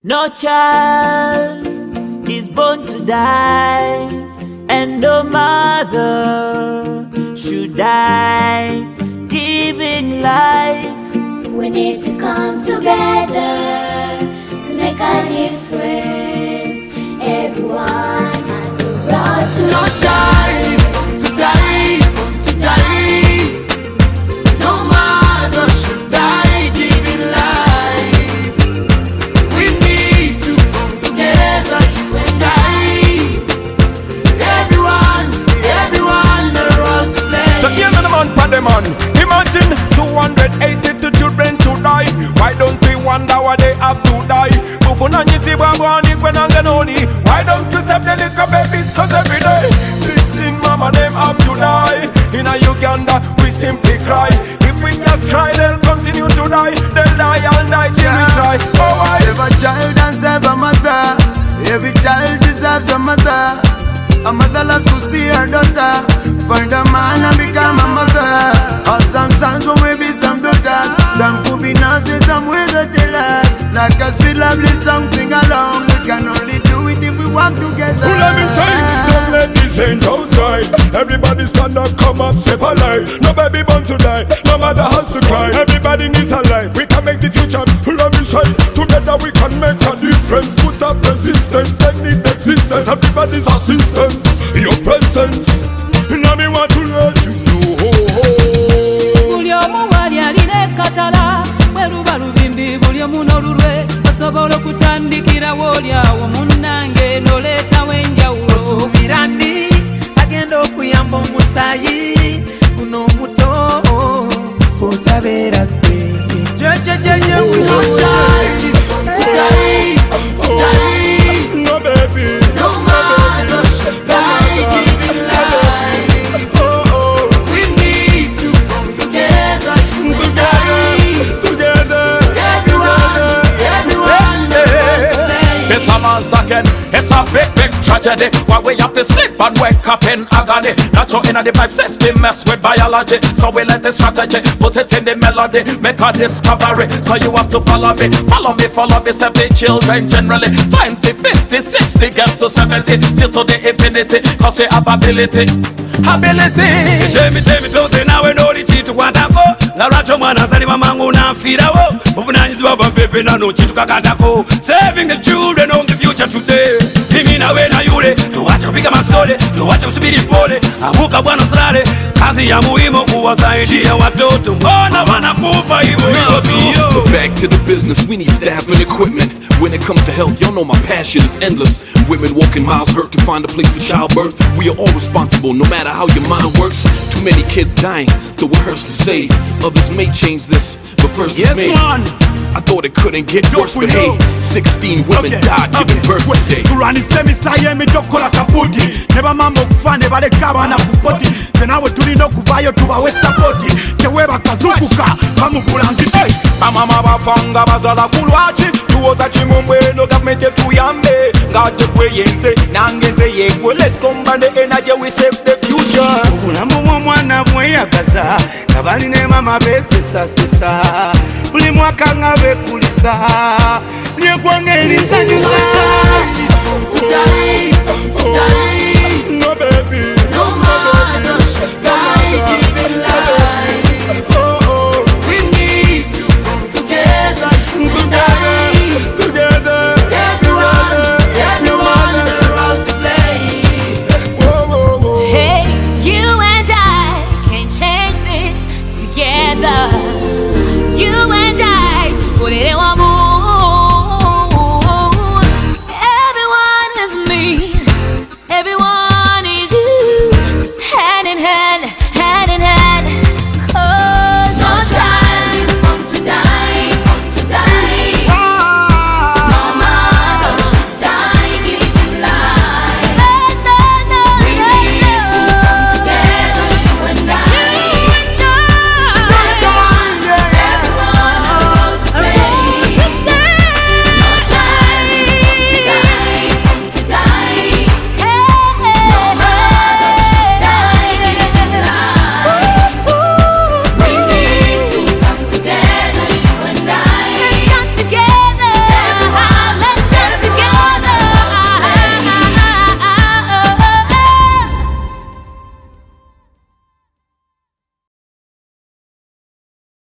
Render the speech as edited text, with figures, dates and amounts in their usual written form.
No child is born to die, and no mother should die giving life. We need to come together to make a difference. Everyone has a right to. No child to die, to die. No mother should die giving life. We need to come together, you and I. Everyone, the role to play. So hear me the man for the man. Imagine 282 children to die. Why don't we wonder why they have to die? Why don't we save the little babies? Cause every day 16 mama them have to die. In a Uganda we simply cry. If we just cry they'll continue to die. They'll die all night till we try. Oh, why? Save a child and save a mother. Every child deserves a mother. A mother loves to see her daughter find a man and become a mother. Or some sons or maybe some daughters. Some could be nurses, some will tell us. Like us we lovely something along. We can only do it if we work together. Let me say, don't let this ain't outside. Everybody stand up, come up, save a life. No baby born to die, no mother has to cry. Everybody needs a life, we can make the future. Let me say, together we can make a difference. Put up resistance, they need existence. Everybody's assistance, your presence. Now me want to let you know. Buli omu wali aline katala bweruba lubimbi buli omu n'olulwe osobola okutandikira woli awo munnange n'oleetawo enjawulo. Osuubira ndi agenda okuyamba omusaayi guno omuto otabeera gwe. No child to die, to die. No baby, no mother should die giving life. oh. We need to come together, you and I. Together. Everyone, the role to play. It's a massacre, it's a big tragedy. Why we have to sleep and wake up in agony. Natural in the vibe system mess with biology. So we let the strategy, put it in the melody. Make a discovery, so you have to follow me. Follow me, 70 children generally. 20, 50, 60, get to 70. Till to the infinity, cause we have ability. Chemi toze nawe noli chitu kwatako Laracho mwana zali mamangu na mfirawo Muvunanyizibwa bafefe nano chitu kakatako Saving the children of the future today. Mimi na we na yule tuwache kupiga mastori, tuwache kusubiri pole. Amuka bwana usilale, kazi ya muhimu kuwasaidia watoto. Mbona wanakufa hivyo? But back to the business, we need staff and equipment. When it comes to health, y'all know my passion is endless. Women walking miles hurt to find a place for childbirth. We are all responsible, no matter how your mind works. Too many kids dying, the worst to say. Others may change this, but first it's me. I thought it couldn't get worse, but hey, 16 women died giving birth today. Kurani semi saye midokola kaputi. Neba mambo kufane bale kaba na kupoti. Tenawe tulino kuvayo tubawe sapoti. Cheweba kazukuka kamu kulangi. Amama bafanga bazala kulwachi. Tuoza chimumwe no government tuyambe. Ngate kweyense nangenze yegwe. Let's combine the energy, we save the future. Ubulamu mwana mweyagaza kabali ne mama besesa sesa. Buli mwaka nga bekulisa. Lyegwange linsanyusa.